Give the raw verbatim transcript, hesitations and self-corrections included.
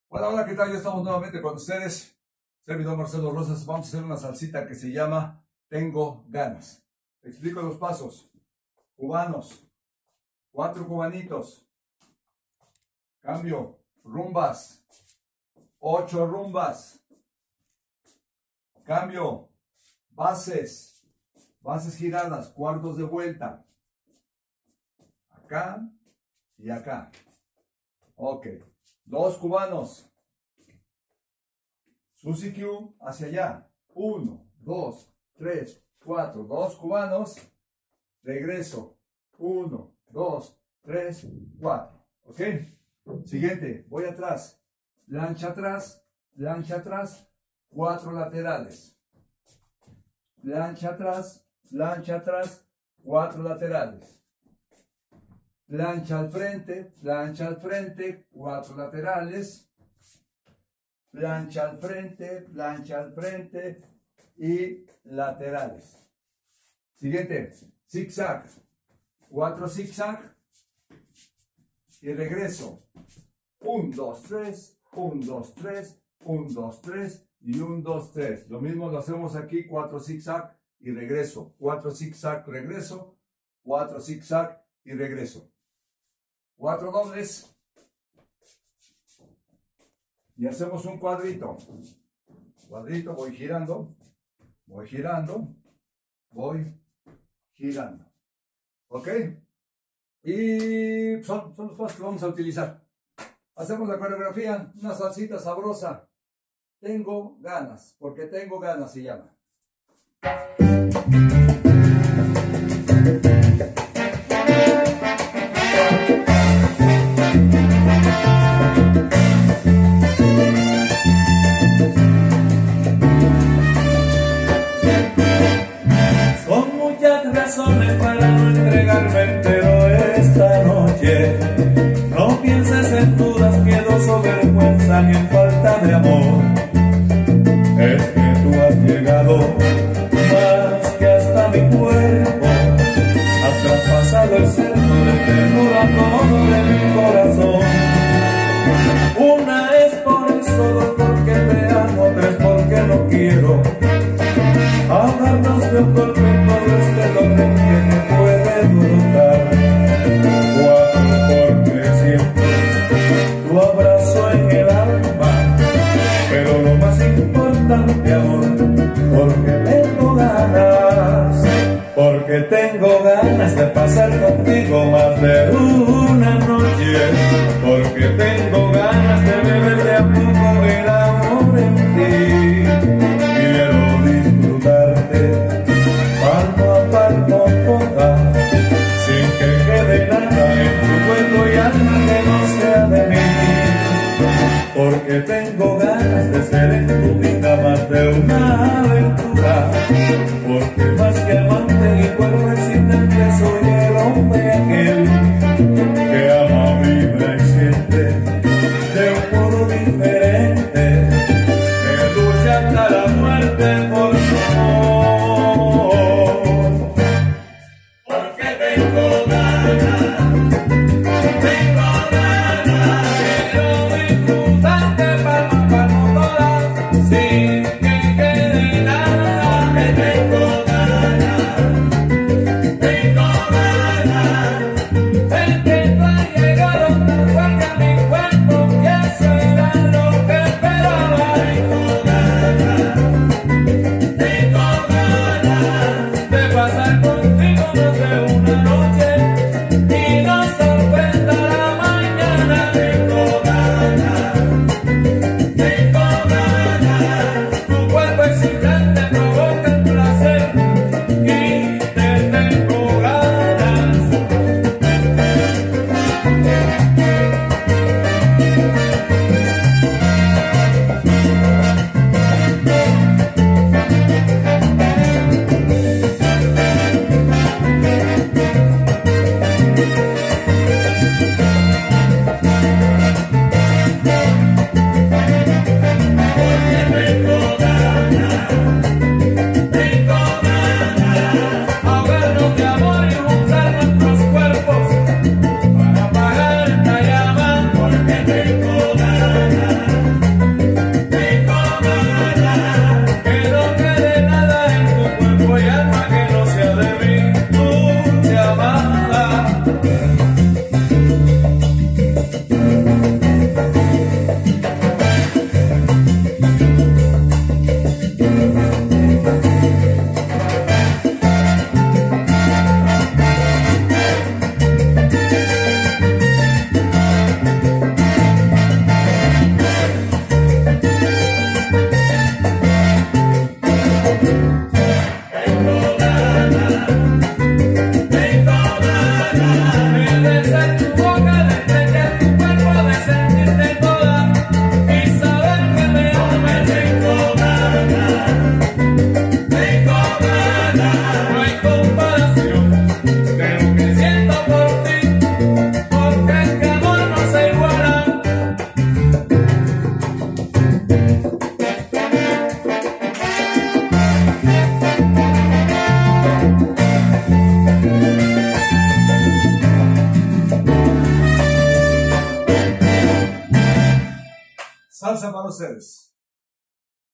Hola, hola, ¿qué tal? Ya estamos nuevamente con ustedes. Servidor Marcelo Rosas. Vamos a hacer una salsita que se llama Tengo Ganas. Explico los pasos. Cubanos. Cuatro cubanitos. Cambio. Rumbas. Ocho rumbas. Cambio. Bases. Bases giradas. Cuartos de vuelta. Acá y acá. Ok. Dos cubanos. Susi Q hacia allá. Uno, dos, tres, cuatro. Dos cubanos. Regreso. Uno, dos, tres, cuatro. ¿Ok? Siguiente. Voy atrás. Plancha atrás. Plancha atrás. Cuatro laterales. Plancha atrás. Plancha atrás. Cuatro laterales. Plancha al frente, plancha al frente, cuatro laterales, plancha al frente, plancha al frente y laterales. Siguiente, zigzag, cuatro zigzag y regreso. Un, dos, tres, un, dos, tres, un, dos, tres y un, dos, tres. Lo mismo lo hacemos aquí, cuatro zigzag y regreso. Cuatro zigzag, regreso, cuatro zigzag y regreso. Cuatro dobles y hacemos un cuadrito. Cuadrito, voy girando, voy girando, voy girando. ¿Ok? Y son, son los pasos que vamos a utilizar. Hacemos la coreografía, una salsita sabrosa. Tengo ganas, porque tengo ganas se llama. Para no entregarme entero esta noche. No pienses en dudas, miedos o vergüenza, ni en falta de amor. Es que tú has llegado más que hasta mi cuerpo. Has traspasado el cerco de ternura todo de mi corazón. Una es por eso, dos porque te amo, tres porque no quiero ahogarnos de un golpe todo este dolor que me puede brotar. Cuatro porque siento tu abrazo en el alma, pero lo más importante, amor, porque tengo ganas, porque tengo ganas de pasar contigo más de una noche, porque tengo ganas de beber de a poco el amor en ti. Quiero disfrutarte palmo a palmo toda, sin que quede nada en tu cuerpo y alma que no sea de mí, porque tengo ganas de ser en tu vida más de una aventura, porque más que amante y cuerpo excitante soy el hombre aquel que ama, vibra y siente de un modo diferente, que lucha hasta la muerte por su amor. Porque tengo ganas, tengo ganas, quiero disfrutarte palmo a palmo toda, sin que quede Salsa para ustedes.